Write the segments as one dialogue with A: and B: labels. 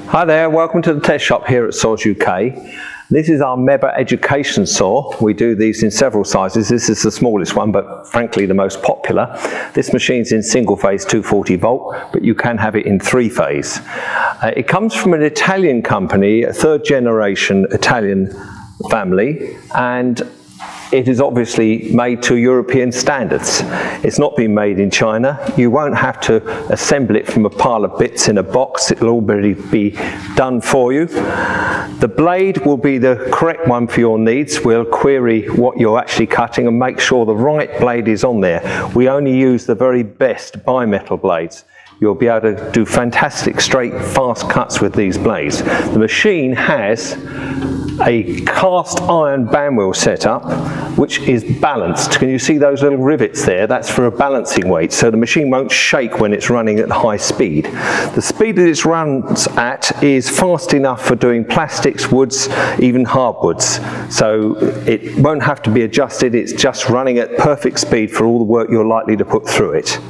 A: Hi there, welcome to the test shop here at Saws UK. This is our Meber education saw. We do these in several sizes. This is the smallest one, but frankly the most popular. This machine's in single phase 240 volt, but you can have it in 3-phase. It comes from an Italian company, a third generation Italian family, and it is obviously made to European standards. It's not been made in China. You won't have to assemble it from a pile of bits in a box. It'll already be done for you. The blade will be the correct one for your needs. We'll query what you're actually cutting and make sure the right blade is on there. We only use the very best bimetal blades. You'll be able to do fantastic straight, fast cuts with these blades. The machine has a cast iron bandwheel setup which is balanced. Can you see those little rivets there? That's for a balancing weight, so the machine won't shake when it's running at high speed. The speed that it runs at is fast enough for doing plastics, woods, even hardwoods. So it won't have to be adjusted, it's just running at perfect speed for all the work you're likely to put through it.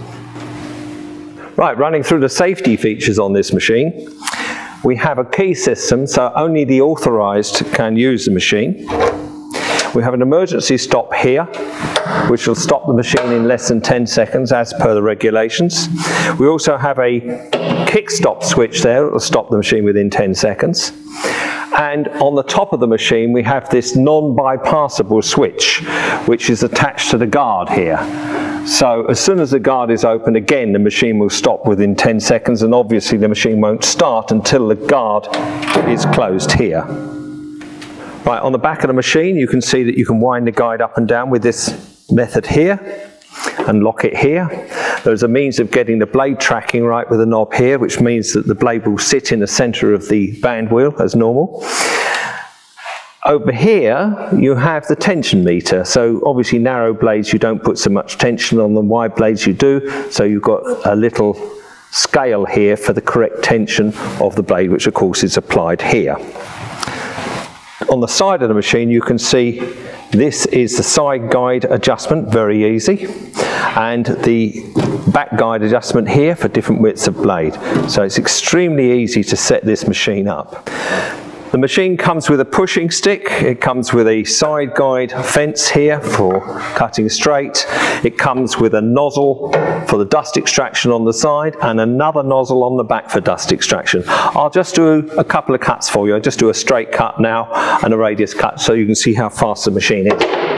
A: Right, running through the safety features on this machine. We have a key system, so only the authorized can use the machine. We have an emergency stop here, which will stop the machine in less than 10 seconds as per the regulations. We also have a kick stop switch there that will stop the machine within 10 seconds. And on the top of the machine we have this non-bypassable switch, which is attached to the guard here. So as soon as the guard is open, again the machine will stop within 10 seconds, and obviously the machine won't start until the guard is closed here. Right, on the back of the machine you can see that you can wind the guide up and down with this method here and lock it here. There's a means of getting the blade tracking right with the knob here, which means that the blade will sit in the center of the band wheel as normal. Over here you have the tension meter, so obviously narrow blades you don't put so much tension on them, wide blades you do, so you've got a little scale here for the correct tension of the blade, which of course is applied here. On the side of the machine you can see this is the side guide adjustment, very easy, and the back guide adjustment here for different widths of blade. So it's extremely easy to set this machine up. The machine comes with a pushing stick, it comes with a side guide fence here for cutting straight, it comes with a nozzle for the dust extraction on the side and another nozzle on the back for dust extraction. I'll just do a couple of cuts for you. I'll just do a straight cut now and a radius cut so you can see how fast the machine is.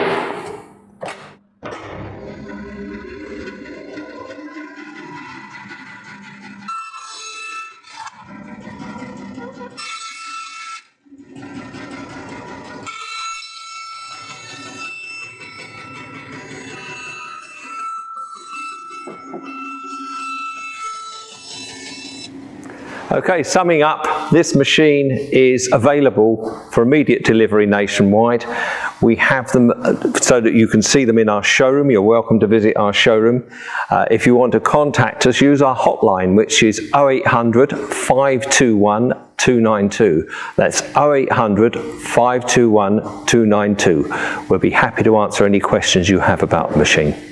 A: Okay, summing up, this machine is available for immediate delivery nationwide. We have them so that you can see them in our showroom. You're welcome to visit our showroom. If you want to contact us, use our hotline, which is 0800 521 292. That's 0800 521 292. We'll be happy to answer any questions you have about the machine.